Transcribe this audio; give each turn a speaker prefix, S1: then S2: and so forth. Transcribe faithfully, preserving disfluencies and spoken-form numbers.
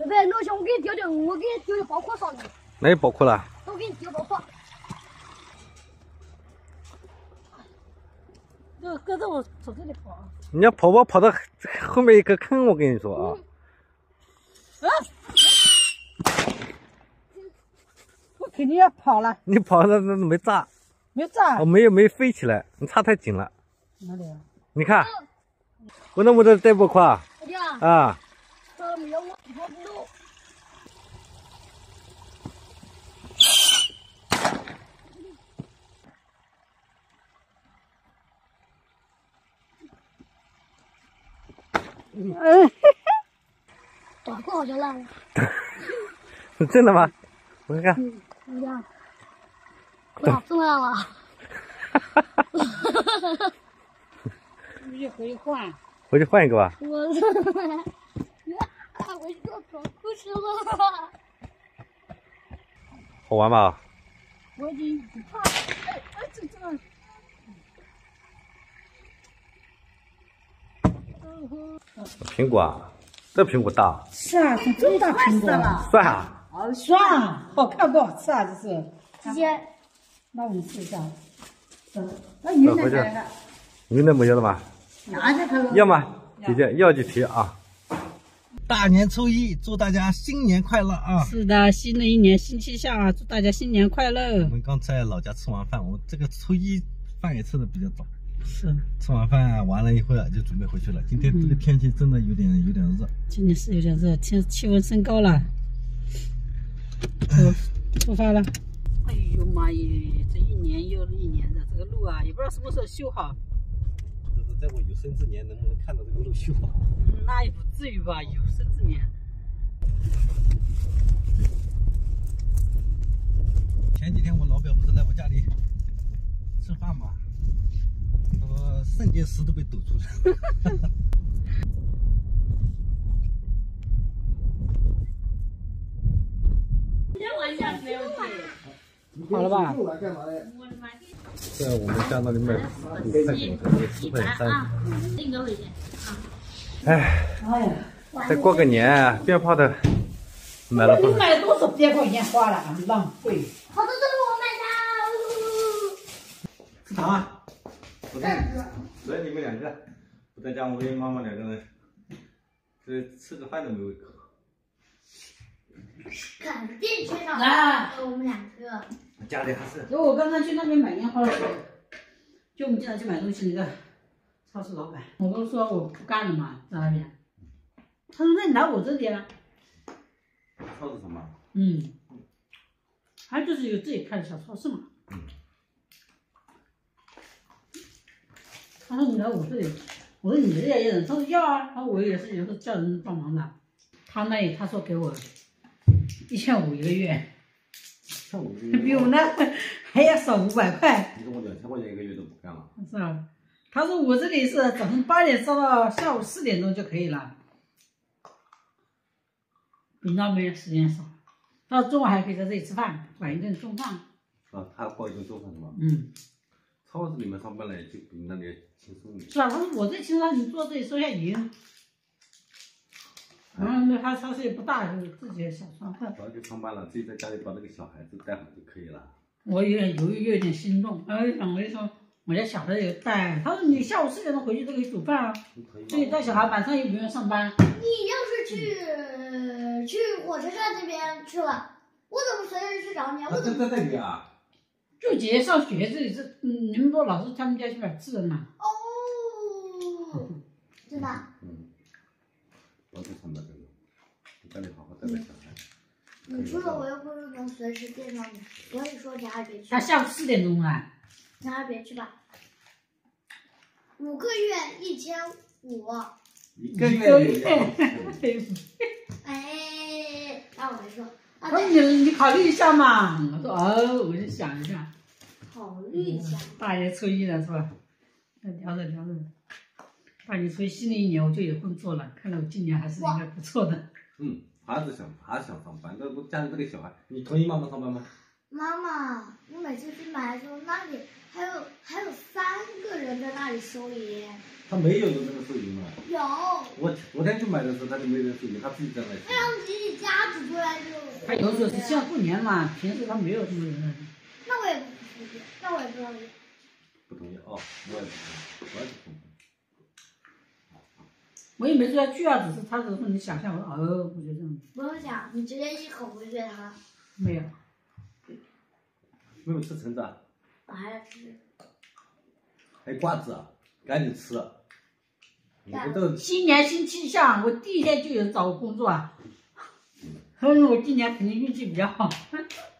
S1: 对不对？那像我给你丢的，我给你丢的包括上面。
S2: 哪有包括了？
S1: 我给你丢包括。就跟着我从这里跑。
S2: 你要跑跑跑到后面一个坑，我跟你说啊。
S1: 嗯、啊！我肯定要跑了。
S2: 你跑了那没炸。
S1: 没炸。
S2: 哦，没有没飞起来，你插太紧了。
S1: 哪里啊？
S2: 你看，我那么多带不快啊。
S1: 这没有我跑不动。嗯，短裤好像烂了。
S2: 真的吗？我看看。
S1: 嗯，你看，哇，真烂了。哈哈哈哈哈！你就回去换。
S2: 回去换一个吧。
S1: 我啊，我做短裤去了。
S2: 好玩吧？
S1: 我已经不怕了。哎哎，这这。
S2: 苹果啊，这苹果大。
S3: 是啊，是这么大苹果。
S2: 蒜啊？
S3: 哦，蒜，好看不好吃啊？这是。
S1: 姐姐，
S3: 那我们试一下。嗯，那云南来的。
S2: 云南没有了吗？
S3: 拿着它。
S2: 要吗？姐姐要就提啊。大年初一，祝大家新年快乐啊！
S3: 是的，新的一年新气象啊，祝大家新年快乐。
S2: 我们刚在老家吃完饭，我这个初一饭也吃的比较早。
S3: 是，
S2: 吃完饭完了以后啊，就准备回去了。今天这个天气真的有点、嗯、有点热。
S3: 今天是有点热，天气温升高了。出出发了。哎呦妈耶，这一年又一年的，这个路啊，也不知道什么时候修好。
S2: 这是在我有生之年能不能看到这个路修好？
S3: 嗯、那也不至于吧，有生之年。
S2: 前几天我老表不是来我家里吃饭吗？我肾结石都被抖出来。
S1: 今天晚上没问题。
S3: 好了吧？
S2: 在我们家那里卖五块钱，四块三。
S1: 另一个回去。
S2: 哎，再过个年，鞭炮的买了不少。
S3: 你买多少鞭炮烟花了？浪费。
S1: 好的，这是我买的。
S2: 吃糖啊！不在，只有你们两个，不在家，我跟妈妈两个人，这吃个饭都没胃口。
S1: 肯定缺少啊！我们两个。
S2: 家里还是。
S3: 就我刚刚去那边买烟花的时候，就我们经常去买东西那个超市老板，我不是说我不干了嘛，在那边。他说：“那你来我这里啊。”
S2: 超市什么？
S3: 嗯。他就是有自己开的小超市嘛。
S2: 嗯。
S3: 他说：“你来我这里。”我说：“你这也有人？”他说：“要啊。”他说：“我也是有时候叫人帮忙的。”他那里他说给我一千五一个月。比我那还要少五百块。
S2: 你说我两千块钱一个月都不干了。
S3: 是啊，他说我这里是早上八点上到下午四点钟就可以了，比那边时间少。到中午还可以在这里吃饭，管一顿中饭。
S2: 啊，他包一顿中饭是吧？
S3: 嗯。
S2: 超市里面上班来就比那里轻松一点。
S3: 是啊，他说我这轻松，你坐这里收下银。然后那他超市也不大，就是自己小商贩。
S2: 早就上班了，自己在家里把那个小孩子带好就可以了。
S3: 我有点犹豫，又有点心动。然后想，我就说，我家小孩也带。他说你下午四点钟回去都可以煮饭啊，所以带小孩晚上也不用上班。
S1: 你要是去去火车站那边去了，我怎么随时去找你啊？我怎么
S2: 在这里啊？
S3: 就姐姐上学这里是，嗯，你们不老是他们家去买吃的嘛？
S1: 哦，真的。
S2: 嗯。我在上班这个，你家里好好带带小孩。
S1: 你去了，我又不是能随时见到你，所以说你还是别去。
S3: 他下午四点钟啊。
S1: 你还是别去吧。五个月一千五。
S2: 一个月。
S1: 哎，那我没说。
S3: 他说你你考虑一下嘛。我说哦，我就想一下。
S1: 考虑一下。
S3: 大年初一了是吧？聊着聊着。大年初一新的一年我就有工作了，看来我今年还是应该不错的。
S2: 嗯，还是想还是想上班，那家里这个小孩，你同意妈妈上班吗？
S1: 妈妈，我每次去买的时候，那里还有还有三个人在那里收银。
S2: 他没有用那个手机嘛？
S1: 有。
S2: 我昨天去买的时候，他就没人手机，他自己在那里。
S1: 那样自己家煮出来就。
S3: 他有时候是想过年嘛，平时他没有什么人。
S1: 那我也不同意，那我也不同意。
S2: 不同意哦，我也不同意，我也不同意。
S3: 我也没说要拒啊，只是他只是说你想象，我哦，我就这样。
S1: 不用想，你直接一口回绝他。
S3: 没有。
S2: 没有吃橙子啊？
S1: 我还要吃。
S2: 还有瓜子啊，赶紧吃。我这个
S3: 新年新气象，我第一天就有找工作啊，所以我今年肯定运气比较好。